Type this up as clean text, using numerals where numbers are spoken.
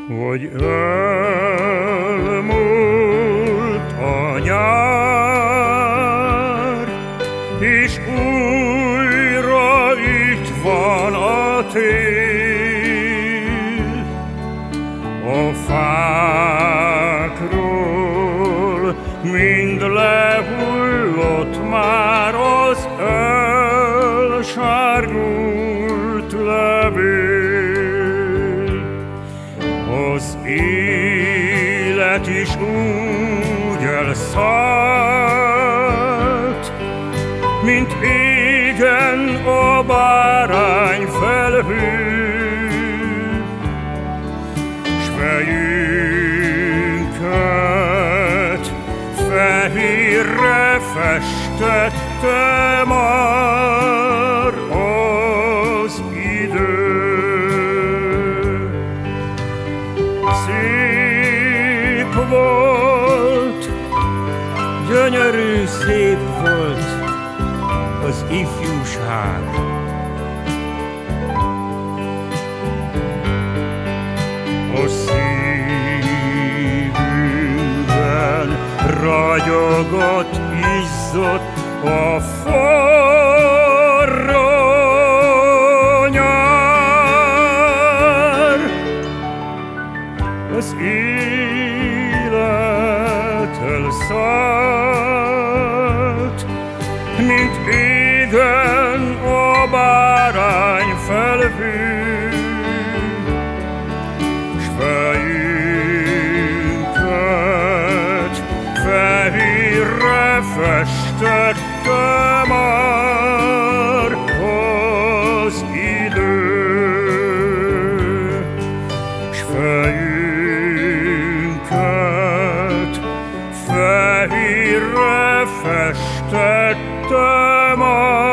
hogy elmúlt a nyár, és újra itt van a tél. A fákról mind lehullott már az elsárgult levél. Az élet is úgy elszállt, mint égen a bárányfelhő, s fejünket fehérre festette már az idő. Szép volt, gyönyörű szép volt az ifjúság. A szívünkben ragyogott, izzott a forró nyár. Az élet elszállt, mint égen a bárányfelhő, s fejünket fehérre festette már az idő, s fejünket fehérre festette már